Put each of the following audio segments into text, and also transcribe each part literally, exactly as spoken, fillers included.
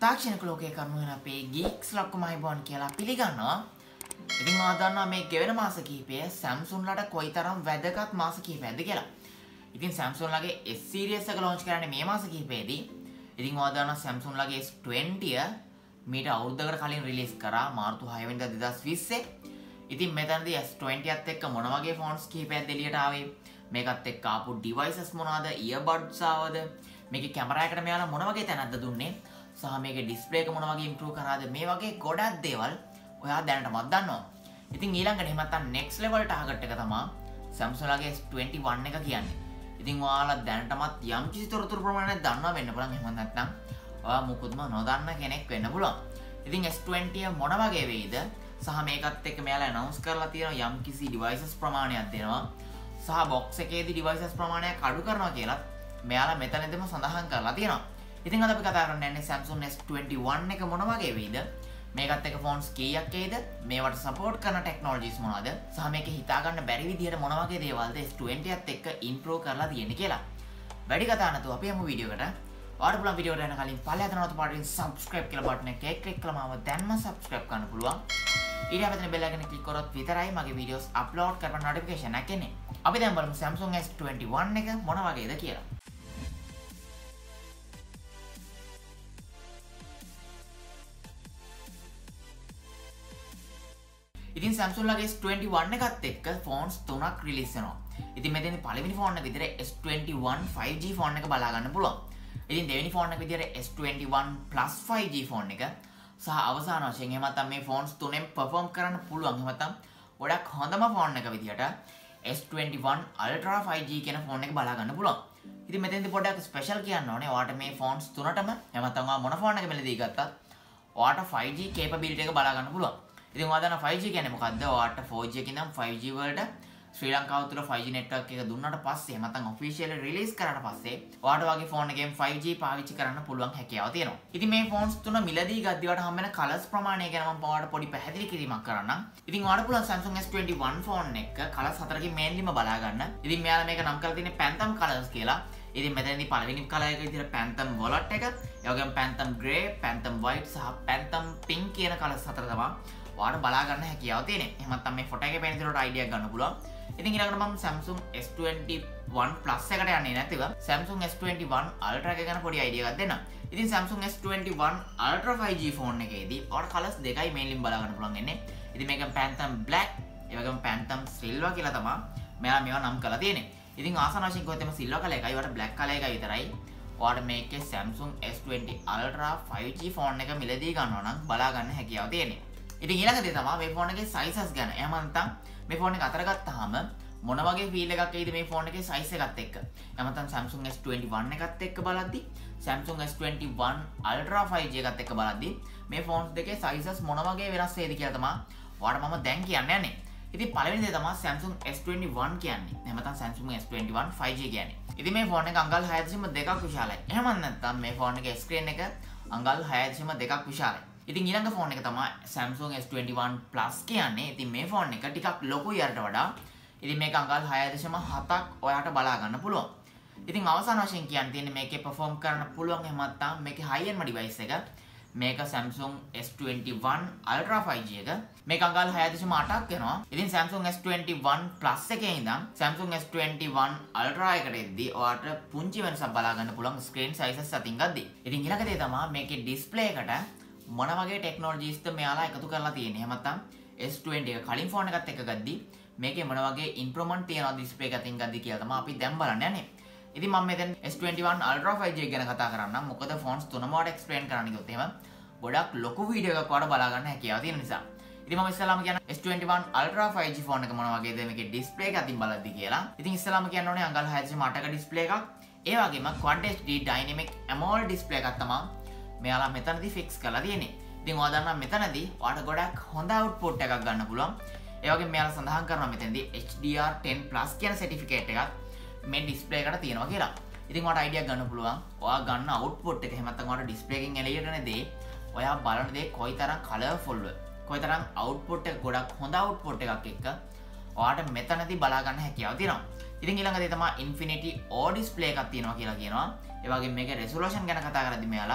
තාක්ෂණික ලෝකයේ කරුණු වෙන අපේ geeks ලොක්කම අයබෝන් කියලා පිළිගන්නවා. ඉතින් මම දන්නවා මේ ගෙවෙන මාස කිහිපය Samsung ලට කොයිතරම් වැදගත් මාස කිහිපයක්ද කියලා. ඉතින් Samsung ලගේ S series එක launch කරන්නේ මේ මාස කිහිපෙදී. ඉතින් මම දන්නවා Samsung ලගේ S twenty මීට අවුරුද්දකට කලින් release කරා මාර්තු හය වෙනිදා දෙදහස් විස්ස. ඉතින් මෙතනදී S twenty ත් එක්ක මොන වගේ phones කිහිපයක්ද එළියට ආවේ? මේකත් එක්ක ආපු devices මොනවාද? earbuds ආවද? මේකේ කැමරා එකට මෙයාලා මොන වගේ තැනක්ද දුන්නේ? සහ මේකේ display එක මොන වගේ improve කරාද? මේ වගේ ගොඩක් දේවල් ඔයා දැනටමත් දන්නවා. ඉතින් ඊළඟට එහෙම නැත්නම් next level target එක තමයි Samsung ලගේ S twenty-one එක කියන්නේ. ඉතින් ඔයාලා දැනටමත් යම් කිසි තොරතුරු ප්‍රමාණයක් දන්නවා වෙන්න පුළුවන්. එහෙම නැත්නම් ඔයා මුකුත්ම නොදන්න කෙනෙක් වෙන්න පුළුවන්. ඉතින් S twenty මොන වගේ වෙයිද? සහ මේකත් එක්ක මෙයාලා announce කරලා තියෙනවා යම් කිසි devices ප්‍රමාණයක් දෙනවා. සහ box එකේදී devices ප්‍රමාණයක් අඩු කරනවා කියලා මෙයාලා මෙතනදිම සඳහන් කරලා තියෙනවා. ඉතින් අද අපි කතා කරන්න යන්නේ Samsung S twenty-one එක මොන වගේ වෙයිද? මේකත් එක්ක phones කීයක් එයිද? මේවට support කරන technologies මොනවාද? සහ මේක හිතා ගන්න බැරි විදිහට මොන වගේ දේවල්ද S twenty ත් එක්ක improve කරලා තියෙන්නේ කියලා. වැඩි කතා නැතුව අපි යමු වීඩියෝ එකට. ඔයාලට පුළුවන් වීඩියෝ එකට යන කලින් පල්ලෙහාට නැවත පාටින් subscribe කියලා බටන් එක ක්ලික් කළාම දැන්ම subscribe කරන්න පුළුවන්. ඊට පස්සේ bell icon එක ක්ලික් කරොත් විතරයි මගේ videos upload කරන notification එක එන්නේ. අපි දැන් බලමු Samsung S twenty-one එක මොන වගේද කියලා. ඉතින් Samsung ලගේ S twenty-one එකත් එක්ක phones තුනක් release වෙනවා. ඉතින් මෙතෙන්දී පළවෙනි phone එක විදිහට S twenty-one five G phone එක බලා ගන්න පුළුවන්. ඉතින් දෙවෙනි phone එක විදිහට S twenty-one plus five G phone එක සහ අවසාන වශයෙන් එහෙම නැත්නම් මේ phones තුනෙන් perform කරන්න පුළුවන්. එහෙම නැත්නම් ගොඩක් හොඳම phone එක විදිහට S twenty-one Ultra five G කියන phone එක බලා ගන්න පුළුවන්. ඉතින් මෙතෙන්දී පොඩ්ඩක් special කියන්න ඕනේ. ඔයාලට මේ phones තුනටම එහෙම නැත්නම් ඔයා මොන phone එක මෙලදී ගත්තත් ඔයාලට five G capability එක බලා ගන්න පුළුවන්. ඉතින් ඔයා දන්න five G කියන්නේ මොකද්ද? ඔයාට four G එකකින් නම් five G වලට ශ්‍රී ලංකාව තුළ five G network එක දුන්නාට පස්සේ නැත්නම් officially release කරාට පස්සේ ඔයාට වගේ phone එකෙන් five G පාවිච්චි කරන්න පුළුවන් හැකියාව තියෙනවා. ඉතින් මේ phones තුන මිලදී ගද්දී ඔයාට හම්බ වෙන colors ප්‍රමාණය ගැන මම ඔයාලට පොඩි පැහැදිලි කිරීමක් කරන්නම්. ඉතින් ඔයාලට පුළුවන් Samsung S twenty-one phone එක colors හතරකින් mainlyම බලා ගන්න. ඉතින් මෙයාලා මේක නම් කරලා තියෙන්නේ Phantom colors කියලා. ඉතින් මෙතනදී පළවෙනි color එක විදිහට Phantom Violet එක, ඒ වගේම Phantom Grey, Phantom White සහ Phantom Pink කියන colors හතර තමයි ඔයාලට බලා ගන්න හැකියාව තියෙන්නේ. එහෙම නැත්නම් මේ ෆොටෝ එකේ පේන විදිහට idea ගන්න පුළුවන්. ඉතින් ඊළඟට මම Samsung S twenty-one Plus එකට යන්නේ නැතිව Samsung S twenty-one Ultra එක ගැන පොඩි idea එකක් දෙන්නම්. ඉතින් Samsung S twenty-one Ultra five G phone එකේදී ඔයාලට colors දෙකයි mainly බලා ගන්න පුළුවන් ඉන්නේ. ඉතින් මේක Phantom Black, ඒ වගේම Phantom Silver කියලා තමයි මෙයා මේවා නම් කරලා තියෙන්නේ. ඉතින් ආසන වශයෙන් කොහොමද silver color එකයි ඔයාලට black color එකයි විතරයි. ඔයාලට මේකේ Samsung S twenty Ultra five G phone එක මිලදී ගන්නවා නම් බලා ගන්න හැකියාව තියෙන්නේ. ඉතින් ඊළඟ දේ තමයි මේ ෆෝන් එකේ sizes ගැන. එහෙම නැත්නම් මේ ෆෝන් එක අතර ගත්තාම මොන වගේ feel එකක් එයිද මේ ෆෝන් එකේ size එකත් එක්ක. එහෙම නැත්නම් Samsung S twenty-one එකත් එක්ක බලද්දි Samsung S twenty-one Ultra five G එකත් එක්ක බලද්දි මේ ෆෝන්ස් දෙකේ sizes මොන වගේ වෙනස් වෙයිද කියලා තමයි ඔයාලට මම දැන් කියන්න යන්නේ. ඉතින් පළවෙනි දේ තමයි Samsung S twenty-one කියන්නේ. එහෙම නැත්නම් Samsung S twenty-one five G කියන්නේ. ඉතින් මේ ෆෝන් එක අඟල් හය දශමික දෙකක් විශාලයි. එහෙම නැත්නම් මේ ෆෝන් එකේ screen එක අඟල් හය දශමික දෙකක් විශාලයි. ඉතින් ඊළඟ ෆෝන් එක තමයි Samsung S twenty-one Plus කියන්නේ. ඉතින් මේ ෆෝන් එක ටිකක් ලොකුයි යට වඩා. ඉතින් මේක අඟල් හය දශමික හතක් ඔයාට බලා ගන්න පුළුවන්. ඉතින් අවසාන වශයෙන් කියන්න තියෙන්නේ මේකේ perform කරන්න පුළුවන් එහෙම නැත්නම් මේකේ high end device එක. මේක Samsung S twenty-one Ultra five G එක. මේක අඟල් හය දශමික අටක් වෙනවා. ඉතින් Samsung S twenty-one Plus එකේ ඉඳන් Samsung S twenty-one Ultra එකට එද්දී ඔයාට පුංචි වෙනසක් බලා ගන්න පුළුවන් screen sizes අතින් ගද්දී. ඉතින් ඊළඟ දේ තමයි මේකේ display එකට මොන වගේ ටෙක්නොලොජිස්ද මෙයාලා එකතු කරලා තියෙන්නේ. එහෙම නැත්නම් S twenty එක කලින් ෆෝන් එකත් එක්ක ගද්දී මේකේ මොන වගේ ඉම්ප්‍රූව්මන්ට් තියෙනවද ඩිස්ප්ලේ එක අතින් ගද්දී කියලා තමයි අපි දැන් බලන්න යන්නේ. ඉතින් මම මෙතන S twenty-one Ultra five G ගැන කතා කරන්නම්. මොකද ෆෝන්ස් තුනම වඩා එක්ස්ප්ලেইন කරන්න ගියොත් එහෙම ගොඩක් ලොකු වීඩියෝ එකක් වඩා බලා ගන්න හැකියාව තියෙන නිසා. ඉතින් මම ඉස්සෙල්ලාම කියන S twenty-one Ultra five G phone එක මොන වගේද මේකේ ඩිස්ප්ලේ එක අතින් බලද්දී කියලා. ඉතින් ඉස්සෙල්ලාම කියන්න ඕනේ අඟල් හය දශමික අටක ඩිස්ප්ලේ එකක්. ඒ වගේම Quad H D Dynamic AMOLED display එකක් තමයි මෙයාලා මෙතනදී ෆික්ස් කරලා තියෙන්නේ. ඉතින් ඔයා දන්නා මෙතනදී ඔයාලට ගොඩක් හොඳ අවුට්පුට් එකක් ගන්න පුළුවන්. ඒ වගේම මෙයාලා සඳහන් කරනවා මෙතනදී H D R ten plus කියන සර්ටිෆිකේට් එකක් මේ ඩිස්ප්ලේ එකට තියෙනවා කියලා. ඉතින් ඔයාලට අයිඩියා ගන්න පුළුවන් ඔයා ගන්න අවුට්පුට් එක එහෙම නැත්නම් ඔයාලට ඩිස්ප්ලේ එකෙන් එළියට එන දේ ඔයා බලන දේ කොයිතරම් කලර්ෆුල්ද කොයිතරම් අවුට්පුට් එක ගොඩක් හොඳ අවුට්පුට් එකක් එක්ක ඔයාලට මෙතනදී බලා ගන්න හැකියාව තියෙනවා. ඉතින් ඊළඟ දේ තමයි Infinity O display එකක් තියෙනවා කියලා කියනවා. ඒ වගේම මේකේ resolution ගැන කතා කරද්දී මෙයාලා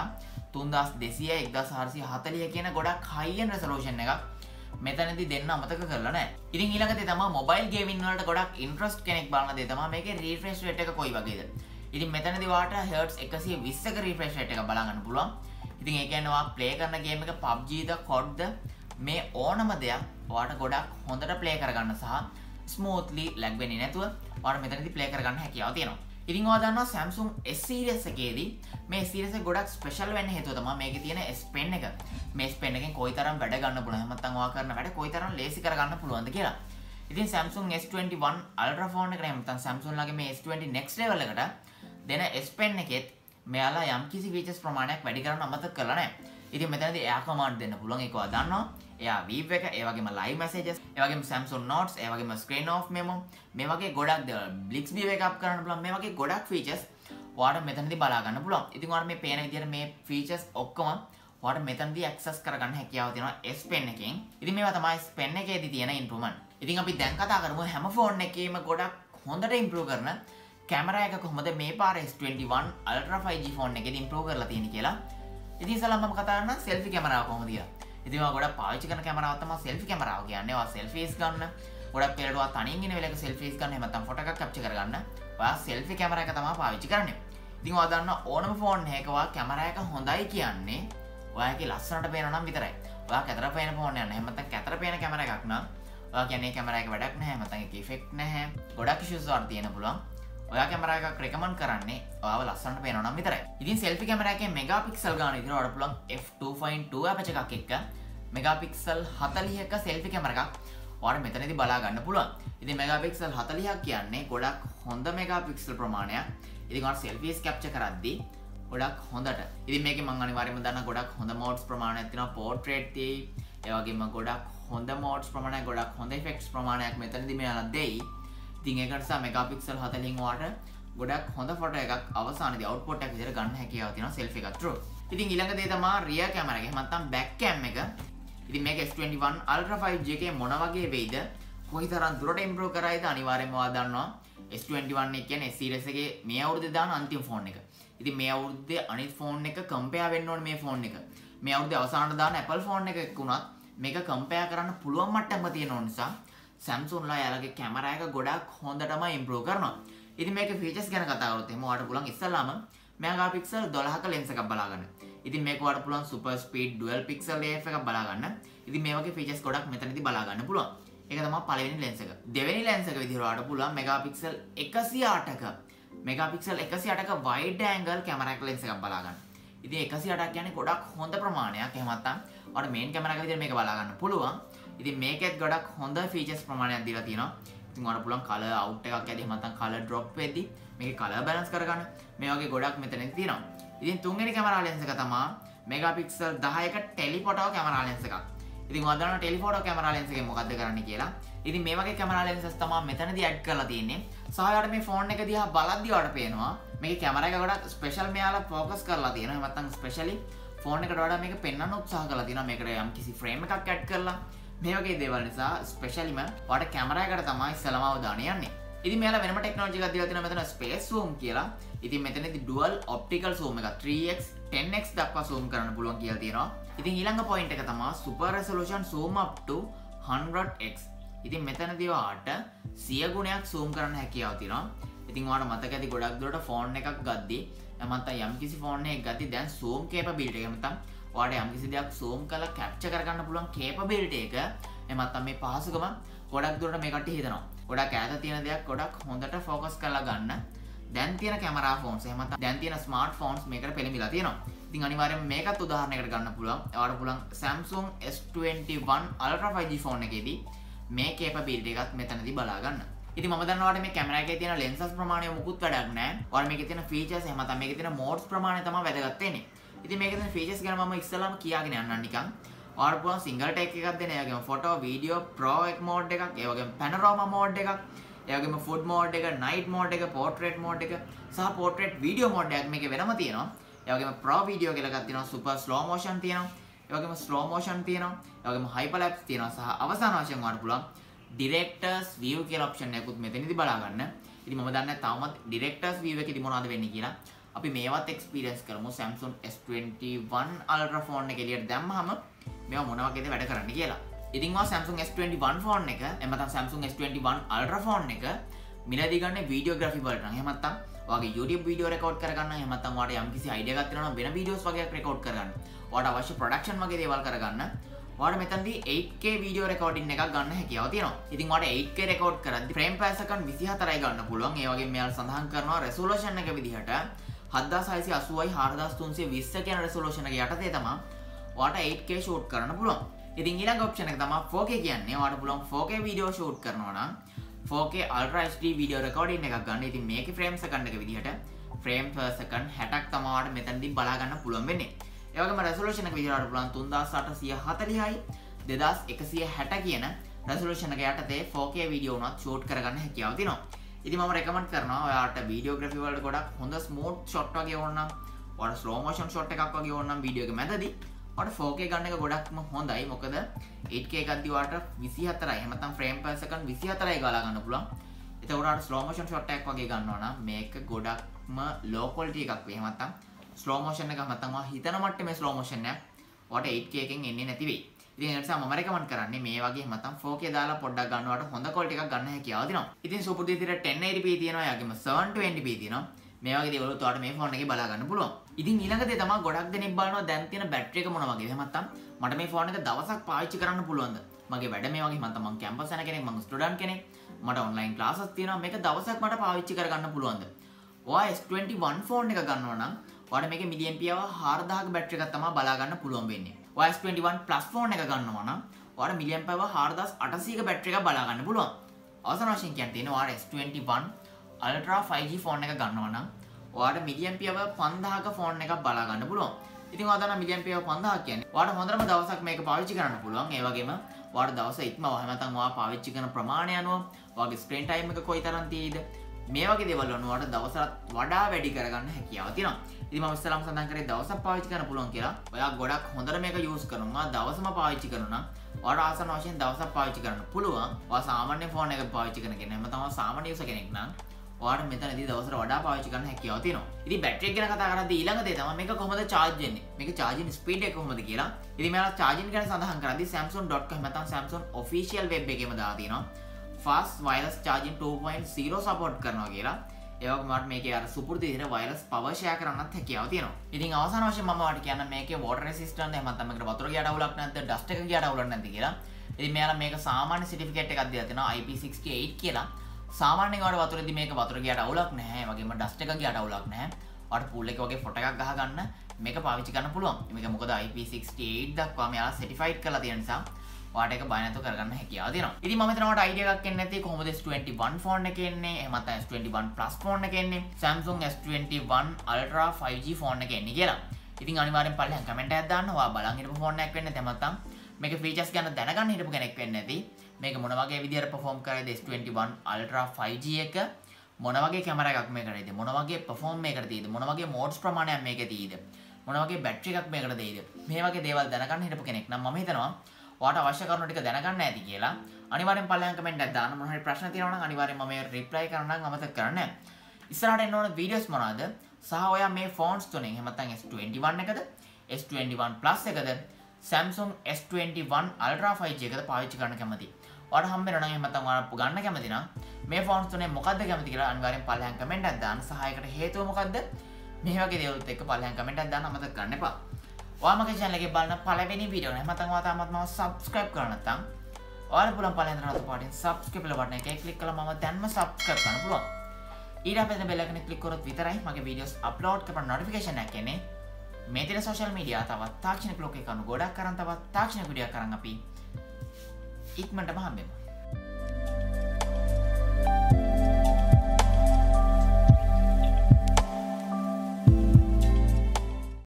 තුන්දාස් දෙසිය එක්දාස් හාරසිය හතලිය කියන ගොඩක් high end resolution එකක් මෙතනදී දෙන්න අමතක කරලා නැහැ. ඉතින් ඊළඟ දේ තමයි mobile gaming වලට ගොඩක් interest කෙනෙක් බලන දේ තමයි මේකේ refresh rate එක කොයි වගේද. ඉතින් මෙතනදී වාට hertz එකසිය විස්සක refresh rate එක බලා ගන්න පුළුවන්. ඉතින් ඒ කියන්නේ ඔයා play කරන game එක P U B G ද C O D ද මේ ඕනම දෙයක් ඔයාට ගොඩක් හොඳට play කරගන්න සහ smoothly lag වෙන්නේ නැතුව ඔයාට මෙතනදී play කරගන්න හැකියාව තියෙනවා. ඉතින් ඔයා දන්නවා Samsung S series එකේදී මේ series එක ගොඩක් special වෙන්න හේතුව තමයි මේකේ තියෙන S Pen එක. මේ S Pen එකෙන් කොයිතරම් වැඩ ගන්න පුළුවන්. එහෙම නැත්නම් ඔයා කරන වැඩ කොයිතරම් ලේසි කරගන්න පුළුවන්ද කියලා. ඉතින් Samsung S twenty-one Ultra phone එකට එහෙම නැත්නම් Samsung ලාගේ මේ S twenty next level එකට දෙන S Pen එකෙත් මෙයාලා යම් කිසි features ප්‍රමාණයක් වැඩි කරන්න අමතක කරලා නැහැ. ඉතින් මෙතනදී air command දෙන්න පුළුවන්. ඒක ඔයා දන්නවා. එයා weave එක, ඒ වගේම live messages, ඒ වගේම Samsung Notes, ඒ වගේම screen off memo, මේ වගේ ගොඩක් දේවල් Bixby wake up කරන්න පුළුවන්. මේ වගේ ගොඩක් features ඔයාට මෙතනදී බලා ගන්න පුළුවන්. ඉතින් ඔයාට මේ පේන විදිහට මේ features ඔක්කොම ඔයාට මෙතනදී access කරගන්න හැකියාව තියෙනවා S Pen එකෙන්. ඉතින් මේවා තමයි S Pen එකේදී තියෙන improvement. ඉතින් අපි දැන් කතා කරමු හැම phone එකේම ගොඩක් හොඳට improve කරන කැමරා එක කොහොමද මේ පාර S twenty-one Ultra five G phone එකේදී improve කරලා තියෙන්නේ කියලා. ඉතින් ඉස්සෙල්ලාම මම කතා කරනවා selfie කැමරාව කොහොමද කියලා. ඉතින් ඔයා ගොඩක් පාවිච්චි කරන කැමරාවක් තමයි selfie කැමරාව කියන්නේ. ඔයා selfies ගන්න, ගොඩක් වෙලට ඔයා තනියෙන් ඉන්න වෙලාවක selfies ගන්න, එහෙම නැත්නම් ෆොටෝ එකක් capture කරගන්න. ඔයා selfie කැමරා එක තමයි පාවිච්චි කරන්නේ. ඉතින් ඔයා දන්නවා ඕනම phone එකක ඔයා කැමරා එක හොඳයි කියන්නේ ඔයාගේ ලස්සනට පේනවා නම් විතරයි. ඔයා කැතර පේන phone එකක් නෑ. එහෙම නැත්නම් කැතර පේන කැමරා එකක් නම් ඔයා කියන්නේ කැමරා එක වැඩක් නැහැ. එහෙම නැත්නම් ඒක effect නැහැ. ගොඩක් issues වර්ධ තියෙන පුළුවන්. ඔයා කැමරා එකක් recommend කරන්නේ ඔයාව ලස්සනට පේනවා නම් විතරයි. ඉතින් selfie කැමරා එකේ megapixel ගාන විතර වඩා පුළුවන් f two point two aperture එකක් එක්ක megapixel fortyක selfie කැමරා එකක් ඔයාට මෙතනදී බලා ගන්න පුළුවන්. ඉතින් megapixel fortyක් කියන්නේ ගොඩක් හොඳ megapixel ප්‍රමාණයක්. ඉතින් ඔයාලා selfies capture කරද්දී ගොඩක් හොඳට. ඉතින් මේකේ මම අනිවාර්යයෙන්ම දන්නා ගොඩක් හොඳ modes ප්‍රමාණයක් තියෙනවා. portrait තියෙයි. ඒ වගේම ගොඩක් හොඳ modes ප්‍රමාණයක්, ගොඩක් හොඳ effects ප්‍රමාණයක් මෙතනදී මෙයාලා දෙයි. ඉතින් ඒක නිසා megapixel forty ඔයාට ගොඩක් හොඳ ෆොටෝ එකක් අවසානයේදී output එකක් විදිහට ගන්න හැකියාව තියෙනවා selfie එකක් through. ඉතින් ඊළඟ දේ තමයි rear camera එක. එහෙම නැත්නම් back cam එක. ඉතින් මේක S twenty-one Ultra five G එකේ මොන වගේ වෙයිද? කොයිතරම් දුරට improve කරයිද? අනිවාර්යයෙන්ම ඔයා දන්නවා. S twenty-one එක කියන්නේ S series එකේ මේ අවුරුද්දේ දාන අන්තිම phone එක. ඉතින් මේ අවුරුද්දේ අනිත් phone එක compare වෙන්න ඕනේ මේ phone එක. මේ අවුරුද්දේ අවසානට දාන Apple phone එකක් වුණත් මේක compare කරන්න පුළුවන් මට්ටමක තියෙන නිසා Samsung ලා යාලගේ කැමරා එක ගොඩක් හොඳටම improve කරනවා. ඉතින් මේකේ features ගැන කතා කරොත් එහෙනම් ඔයාලට පුළුවන් ඉස්සල්ලාම megapixel twelve ක lens එකක් බලා ගන්න. ඉතින් මේක ඔයාලට පුළුවන් super speed dual pixel A F එකක් බලා ගන්න. ඉතින් මේ වගේ features ගොඩක් මෙතනදී බලා ගන්න පුළුවන්. ඒක තමයි පළවෙනි lens එක. දෙවෙනි lens එක විදිහට ඔයාලට පුළුවන් megapixel එකසිය අටක megapixel එකසිය අටක wide angle camera එක lens එකක් බලා ගන්න. ඉතින් එකසිය අටක් කියන්නේ ගොඩක් හොඳ ප්‍රමාණයක්. එහෙම නැත්නම් ඔයාලට main camera එක විදිහට මේක බලා ගන්න පුළුවන්. ඉතින් මේකෙත් ගොඩක් හොඳ features ප්‍රමාණයක් දීලා තියෙනවා. ඉතින් ඔයාලට පුළුවන් color out එකක් ඇති, එහෙම නැත්නම් color drop වෙද්දි මේකේ color balance කරගන්න. මේ වගේ ගොඩක් මෙතනදී තියෙනවා. ඉතින් තුන්වෙනි කැමරා lens එක තමයි megapixel දහයක telephoto කැමරා lens එකක්. ඉතින් ඔයා දන්නවා telephoto කැමරා lens එකෙන් මොකද්ද කරන්නේ කියලා. ඉතින් මේ වගේ කැමරා lenses තමයි මෙතනදී add කරලා තියෙන්නේ. සහ ඔයාලට මේ phone එක දිහා බලද්දි ඔයාලට පේනවා මේකේ කැමරා එක ගොඩක් special මෙයාලා focus කරලා තියෙනවා. එහෙම නැත්නම් specially phone එකට වඩා මේක පෙන්වන්න උත්සාහ කරලා තියෙනවා. මේකට යම් කිසි frame එකක් add කරලා මේ වගේ දේවල් නිසා ස්පෙෂලිම ඔයාලට කැමරා එකට තමයි ඉස්සලම අවධානය යන්නේ. ඉතින් මෙයාලා වෙනම ටෙක්නොලොජි එකක් දීලා තියෙනවා මෙතන space zoom කියලා. ඉතින් මෙතනදී dual optical zoom එකක් three x ten x දක්වා zoom කරන්න පුළුවන් කියලා තියෙනවා. ඉතින් ඊළඟ point එක තමයි super resolution zoom up to one hundred x. ඉතින් මෙතනදී ඔයාට සිය ගුණයක් zoom කරන්න හැකියාව තියෙනවා. ඉතින් ඔයාලට මතක ඇති ගොඩක් දුරට phone එකක් ගද්දී නැත්නම් යම් කිසි phone එකක් ගද්දී දැන් zoom capability එක නැත්නම් ඔයාලට යම් කිසි දෙයක් zoom කරලා capture කරගන්න පුළුවන් capability එක එහෙම නැත්නම් මේ පහසුකම ගොඩක් දුරට මේ කට්ටිය හිතනවා. ගොඩක් ඈත තියෙන දෙයක් ගොඩක් හොඳට focus කරලා ගන්න දැන් තියෙන camera phones එහෙම නැත්නම් දැන් තියෙන smart phones මේකට පෙළඹිලා තියෙනවා. ඉතින් අනිවාර්යයෙන්ම මේකත් උදාහරණයකට ගන්න පුළුවන්. ඔයාලට පුළුවන් Samsung S twenty-one Ultra five G phone එකේදී මේ capability එකත් මෙතනදී බලා ගන්න. ඉතින් මම දන්නවා ඔයාලට මේ කැමරා එකේ තියෙන lenses ප්‍රමාණය මුකුත් වැඩක් නැහැ. ඔයාලා මේකේ තියෙන features එහෙම නැත්නම් මේකේ තියෙන modes ප්‍රමාණය තමයි වැදගත් වෙන්නේ. ඉතින් මේකේ තියෙන features ගැන මම ඉස්සෙල්ලාම කියාගෙන යන්නම් නිකන්. ඔයාලට පුළුවන් single take එකක් දෙන්න. ඒ වගේම photo video pro mode එකක්, ඒ වගේම panorama mode එකක්, ඒ වගේම food mode එක, night mode එක, portrait mode එක සහ portrait video mode එකක් මේකේ වෙනම තියෙනවා. ඒ වගේම pro video කියලා එකක් තියෙනවා, super slow motion තියෙනවා. ඒ වගේම slow motion තියෙනවා. ඒ වගේම hyperlapse තියෙනවා සහ අවසාන වශයෙන් ඔයාලට පුළුවන් directors view කියලා option එකකුත් මෙතනදී බලා ගන්න. ඉතින් මම දන්නේ තවමත් directors view එකේදී මොනවද වෙන්නේ කියලා. අපි මේවත් එක්ස්පීරියන්ස් කරමු Samsung S twenty-one Ultra phone එක එළියට දැම්මහම මේවා මොන වගේද වැඩ කරන්නේ කියලා. ඉතින් ඔය Samsung S twenty-one phone එක එහෙම නැත්නම් Samsung S twenty-one Ultra phone එක මිලදී ගන්න වීඩියෝග්‍රැෆි වලට නම් එහෙම නැත්නම් ඔයාගේ YouTube වීඩියෝ රෙකෝඩ් කරගන්න එහෙම නැත්නම් ඔයාට යම්කිසි අයිඩියා එකක් තියෙනවා නම් වෙන වීඩියෝස් වගේක් රෙකෝඩ් කරගන්න. ඔයාට අවශ්‍ය ප්‍රොඩක්ෂන් වගේ දේවල් කරගන්න. ඔයාට මෙතනදී eight K වීඩියෝ රෙකෝඩින් එකක් ගන්න හැකියාව තියෙනවා. ඉතින් ඔයාට eight K රෙකෝඩ් කරද්දී frame per second twenty-four ගන්න පුළුවන්. ඒ වගේම මෙයාලා සඳහන් කරනවා resolution එක විදිහට seven thousand six hundred eighty four thousand three twenty කියන resolution එක යටතේ තමයි ඔයාට eight K shoot කරන්න පුළුවන්. ඉතින් ඊළඟ option එක තමයි four K කියන්නේ. ඔයාට පුළුවන් four K වීඩියෝ shoot කරනවා නම් four K Ultra H D video recording එකක් ගන්න. ඉතින් මේකේ frame second එක විදිහට frame per second sixty ක් තමයි ඔයාට මෙතනදී බලා ගන්න පුළුවන් වෙන්නේ. ඒ වගේම resolution එක විදිහට ඔයාට පුළුවන් three thousand eight hundred forty යි two thousand one hundred sixty කියන resolution එක යටතේ four K වීඩියෝ උනත් shoot කරගන්න හැකියාව තියෙනවා. ඉතින් මම recommend කරනවා ඔයාට videography වලට ගොඩක් හොඳ smooth shot වගේ ඕන නම් ඔයාට slow motion shot එකක් වගේ ඕන නම් වීඩියෝ එක මැදදී ඔයාට four K ගන්න එක ගොඩක්ම හොඳයි. මොකද eight K එකක්දී ඔයාට twenty-four යි එහෙම නැත්නම් frame per second twenty-four යි ගාලා ගන්න පුළුවන්. එතකොට ඔයාට slow motion shot එකක් වගේ ගන්නවා නම් මේක ගොඩක්ම low quality එකක් වෙයි. එහෙම නැත්නම් slow motion එකක් නැත්නම් ඔයා හිතන මට්ටමේ slow motion එකක් ඔයාට eight K එකෙන් එන්නේ නැති වෙයි. ඉතින් ඒ නිසා මම recommend කරන්නේ මේ වගේ එහෙම නැත්නම් four K දාලා පොඩ්ඩක් ගන්නවට හොඳ quality එකක් ගන්න හැකියාව තියෙනවා. ඉතින් සුපුරුදු විදිහට ten eighty p තියෙනවා, යාගෙම seven twenty p තියෙනවා. මේ වගේ දේවල් උත් ඔයාලට මේ ෆෝන් එකේ බලා ගන්න පුළුවන්. ඉතින් ඊළඟ දේ තමයි ගොඩක් දෙනෙක් බලනවා දැන් තියෙන බැටරි එක මොන වගේද. එහෙම නැත්නම් මට මේ ෆෝන් එක දවසක් පාවිච්චි කරන්න පුළුවන්ද? මගේ වැඩ මේ වගේ මම කැම්පස් යන කෙනෙක්, මම ස්ටුඩන්ට් කෙනෙක්. මට ඔන්ලයින් ක්ලාසස් තියෙනවා. මේක දවසක් මට පාවිච්චි කරගන්න පුළුවන්ද? ඔයා S twenty-one ෆෝන් එක ගන්නවා නම් ඔයාට මේකේ මිලියම්පියර් four thousand ක බැටරි එකක් තමයි බලා ගන්න පුළුවන් වෙන්නේ. ඔයා S twenty-one Plus ෆෝන් එක ගන්නවා නම් ඔයාට milliampere four thousand eight hundred ක බැටරි එකක් බලා ගන්න පුළුවන්. අවසාන වශයෙන් කියන්න තියෙනවා ඔයාට S twenty-one Ultra five G phone එක ගන්නවා නම් ඔයාට මිලියම්පියර් five thousand ක ෆෝන් එකක් බලා ගන්න පුළුවන්. ඉතින් ඔයා දන්නා මිලියම්පියර් five thousand කියන්නේ ඔයාට හොඳටම දවසක් මේක පාවිච්චි කරන්න පුළුවන්. ඒ වගේම ඔයාට දවස ඉක්මව එහෙම නැත්නම් ඔයා පාවිච්චි කරන ප්‍රමාණය අනුව ඔයාගේ ස්ක්‍රීන් ටයිම් එක කොයිතරම් තියෙයිද මේ වගේ දේවල් වල ඔයාට දවසට වඩා වැඩි කරගන්න හැකියාව තියෙනවා. ඉතින් මම ඉස්සෙල්ලාම සඳහන් කරේ දවසක් පාවිච්චි කරන්න පුළුවන් කියලා. ඔයා ගොඩක් හොඳට මේක යූස් කරනවා. දවසම පාවිච්චි කරනවා නම් ඔයාට ආසන්න වශයෙන් දවසක් පාවිච්චි කරන්න පුළුවන්. ඔයා සාමාන්‍ය ෆෝන් එක පාවිච්චි කරන කෙනෙක් නම් තමයි සාමාන්‍ය යූසර් කෙනෙක් නම් ඔයාට මෙතනදී දවසට වඩා පාවිච්චි කරන්න හැකියාව තියෙනවා. ඉතින් බැටරි එක ගැන කතා කරද්දී ඊළඟ දේ තමයි මේක කොහොමද charge වෙන්නේ. මේක charging speed එක කොහොමද කියලා. ඉතින් මෙයාලා charging ගැන සඳහන් කරද්දී samsung dot com නැත්නම් Samsung official web එකේම දාලා තියෙනවා. fast wireless charging two point zero support කරනවා කියලා. ඒ වගේම මට මේකේ අර සුපුරුදු විදිහට wireless power share කරන්නත් හැකියාව තියෙනවා. ඉතින් අවසාන වශයෙන් මම ඔයාලට කියන්න මේකේ water resistant එහෙම නැත්නම් මේකට වතුර ගියට අවුලක් නැද්ද, dust එක ගියට අවුලක් නැද්ද කියලා. ඉතින් මෙයාලා මේක සාමාන්‍ය certificate එකක් දීලා තියෙනවා I P sixty-eight කියලා. සාමාන්‍යයෙන් ඔයාලට වතුරේදී මේක වතුර ගියට අවුලක් නැහැ. ඒ වගේම dust එක ගියට අවුලක් නැහැ. ඔයාලට pool එක වගේ ෆොටෝ එකක් ගහ ගන්න මේක පාවිච්චි කරන්න පුළුවන්. මේක මොකද I P sixty-eight දක්වා මෙයාලා certified කරලා තියෙන නිසා ඔයාට ඒක බය නැතුව කරගන්න හැකියාව තියෙනවා. ඉතින් මම හිතනවා ඔයාලට idea එකක් එන්නේ නැති කොහොමද S twenty-one ෆෝන් එකේ එන්නේ, එහෙම නැත්නම් S twenty-one Plus ෆෝන් එකේ එන්නේ, Samsung S twenty-one Ultra five G phone එකේ එන්නේ කියලා. ඉතින් අනිවාර්යෙන් පල්ලෙහාන් කමෙන්ට් එකක් දාන්න. ඔයා බලන් හිටපු ෆෝන් එකක් වෙන්නේ නැත්නම් නැත්නම් මේකේ ෆීචර්ස් ගැන දැනගන්න හිටපු කෙනෙක් වෙන්නේ නැති. මේක මොන වගේ විදිහට perform කරයිද S twenty-one Ultra five G එක, මොන වගේ කැමරා එකක් මේකට දෙයිද, මොන වගේ perform මේකට දෙයිද, මොන වගේ modes ප්‍රමාණයක් මේකේ තියෙයිද, මොන වගේ බැටරි එකක් මේකට දෙයිද, මේ වගේ දේවල් දැනගන්න හිටපු කෙනෙක් නම් මම හිතනවා ඔයාට අවශ්‍ය කරුණු ටික දැනගන්න ඇති කියලා. අනිවාර්යෙන් පල්ලෙහාන් කමෙන්ට් එකක් දාන්න. මොන හරි ප්‍රශ්න තියෙනවා නම් අනිවාර්යෙන් මම ඒකට රිප්ලයි කරන්න නම් අමතක කරන්න නැහැ. ඉස්සරහට එන්න ඕන වීඩියෝස් මොනවාද? සහ ඔයා මේ ෆෝන්ස් තුනෙන් එහෙම නැත්නම් S twenty-one එකද, S twenty-one Plus එකද, Samsung S twenty-one Ultra five G එකද පාවිච්චි කරන්න කැමතියි? ඔයාට හම්බ වෙනවා නම් එහෙම නැත්නම් ඔයාලා ගන්න කැමති නම් මේ ෆෝන්ස් තුනෙන් මොකද්ද කැමති කියලා අනිවාර්යෙන් පල්ලෙහාන් කමෙන්ට් එකක් දාන්න. සහ ඒකට හේතුව මොකද්ද? මේ වගේ දේවලුත් එක්ක පල්ලෙහාන් කමෙන්ට් එකක් දාන්න අමතක කරන්න එපා. ඔයා මගේ channel එකේ බලන පළවෙනි වීඩියෝ එක නැත්නම් ඔයා තාමත් මම subscribe කරලා නැත්නම් ඔයාලා පුළුවන් පළවෙනි දරන පාටින් subscribe බටන් එකේ click කළා මම දැන්ම subscribe කරන්න පුළුවන්. ඊට පස්සේ bell icon එක click කරොත් විතරයි මගේ videos upload කරන notification එක එන්නේ. මේ තියෙන social media තවත් තාක්ෂණික ලෝකේ කණු ගොඩක් කරන් තවත් තාක්ෂණික වීඩියෝ කරන් අපි ඉක්මනටම හම්බෙමු.